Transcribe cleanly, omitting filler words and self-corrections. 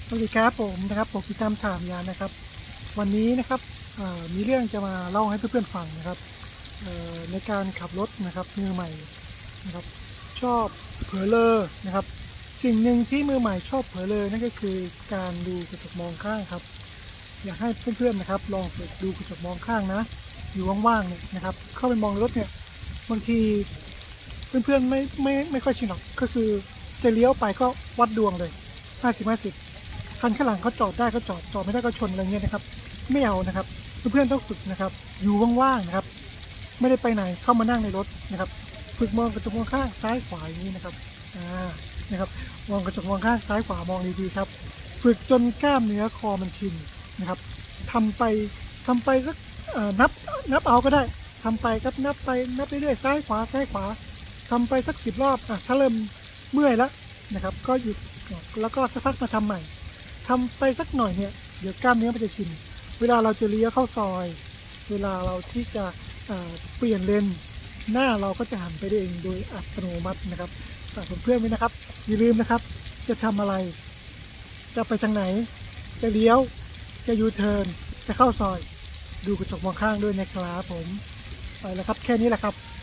สวัสดีครับผมนะครับผมกิตามถามยานนะครับวันนี้นะครับมีเรื่องจะมาเล่าให้เพื่อนๆฟังนะครับในการขับรถนะครับมือใหม่นะครับชอบเผลอเลอนะครับสิ่งหนึ่งที่มือใหม่ชอบเผลอเลอนั่นก็คือการดูกระจกมองข้างครับอยากให้เพื่อนๆนะครับลองฝึกดูกระจกมองข้างนะอยู่ว่างๆเนี่ยนะครับเข้าไปมองรถเนี่ยบางทีเพื่อนๆไม่ค่อยชินหรอกก็คือจะเลี้ยวไปก็วัดดวงเลย50-50คันข้างหลังเขาจอดได้ก็จอดไม่ได้ก็ชนอะไรเงี้ยนะครับไม่เอานะครับเพื่อนๆต้องฝึกนะครับอยู่ว่างๆนะครับไม่ได้ไปไหนเข้ามานั่งในรถนะครับฝึกมองกระจกมองข้างซ้ายขวาอย่างนี้นะครับนะครับมองกระจกมองข้างซ้ายขวามองดีๆครับฝึกจนกล้ามเนื้อคอมันชินนะครับทำไปทำไปสักนับเอาก็ได้ทำไปครับนับไปเรื่อยๆซ้ายขวาทำไปสัก10 รอบถ้าเริ่มเมื่อยแล้วนะครับก็หยุดแล้วก็สักพักมาทำใหม่ทำไปสักหน่อยเนี่ยเดี๋ยวกล้ามเนื้อมันจะชินเวลาเราจะเลี้ยวเข้าซอยเวลาเราที่จะเปลี่ยนเลนหน้าเราก็จะหันไปได้เองโดยอัตโนมัตินะครับฝากเพื่อนๆไว้นะครับอย่าลืมนะครับจะทำอะไรจะไปทางไหนจะเลี้ยวจะยูเทิร์นจะเข้าซอยดูกระจกมองข้างด้วยนะครับผมไปแล้วครับแค่นี้แหละครับ